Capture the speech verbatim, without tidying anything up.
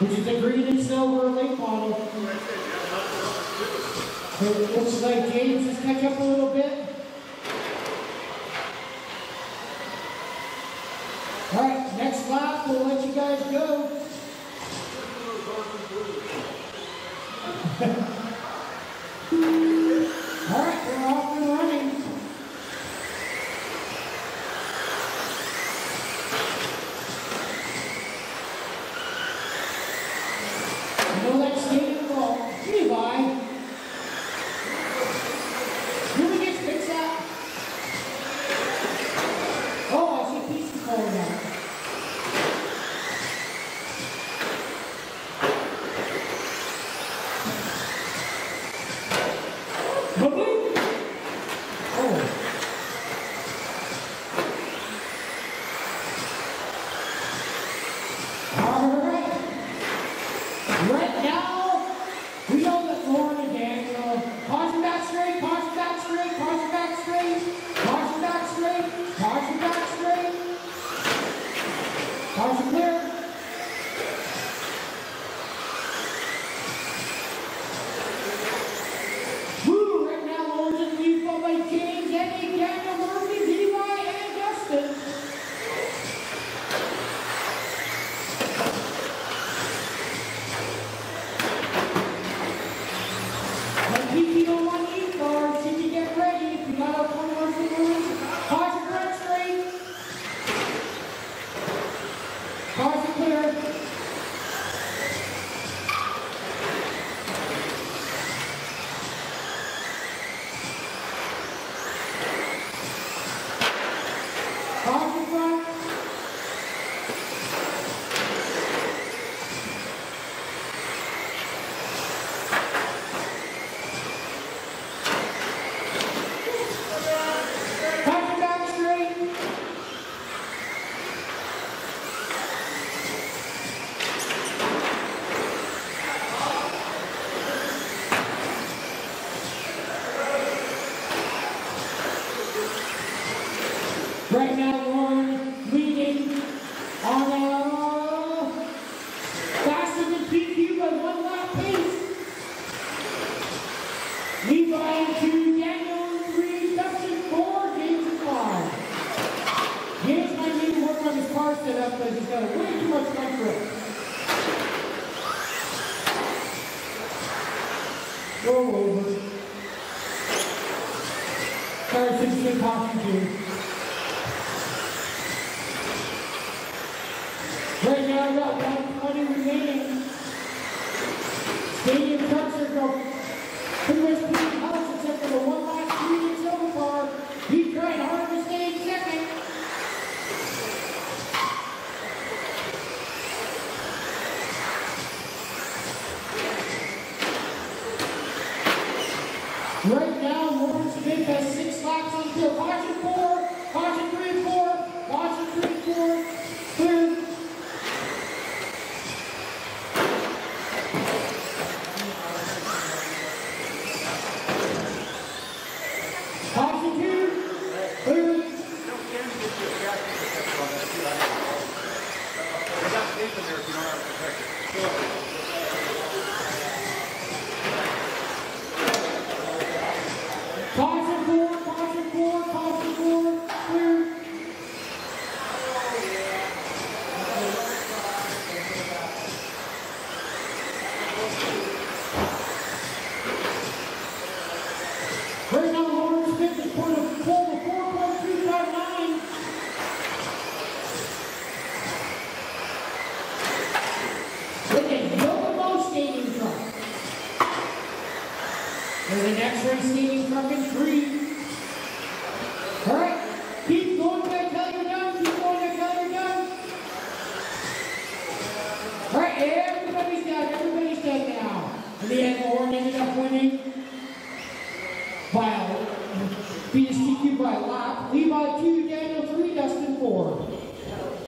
which is the green and silver late model. It looks like James has catch up a little bit. All right, next lap, we'll let you guys go. All right, we're off and running. No, let's stay in the ball. Levi. Who gets fixed that? Oh, I see pieces falling out. Right now, Lauren leading on a faster than P Q by one lap pace. Levi in two, Daniel in three, Clifton four, James in five. James might need to work on his car setup because he's got way too much front grip. Go over. Sorry, sixteen caution too. Right now, we've got one twenty remaining. Stadium trucks are going pretty much pretty house except for the one last green and silver car. He's trying hard to stay in second. Right now, Lawrence Smith has six laps on field. Caution four, caution three, four, caution three, four, clear. There's an X-ray skating truck in three. All right, keep going until you're done. Keep going until you're done. All right, everybody's done. Everybody's done now. And the end.